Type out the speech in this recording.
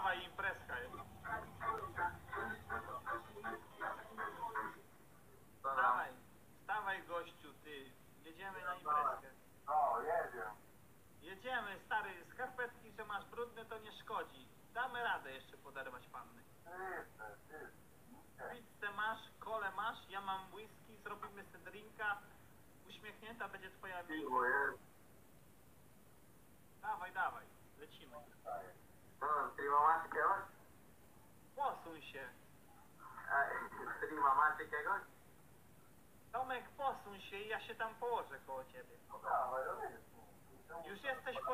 dawaj, imprezka jest. Dawaj, stawaj gościu, ty. Jedziemy na imprezkę. No, jedziemy. Jedziemy, stary, skarpetki, że masz brudne, to nie szkodzi. Damy radę jeszcze poderwać panny. Ty. Pizzę masz, kolę masz, ja mam whisky, zrobimy sobie drinka. Uśmiechnięta będzie twoja mina. Piwo jest. Dawaj, lecimy. No, streama masz jakiegoś? Posuń się. Streama masz jakiegoś? Tomek, posuń się i ja się tam położę koło ciebie. No dawaj, robię. Już jesteś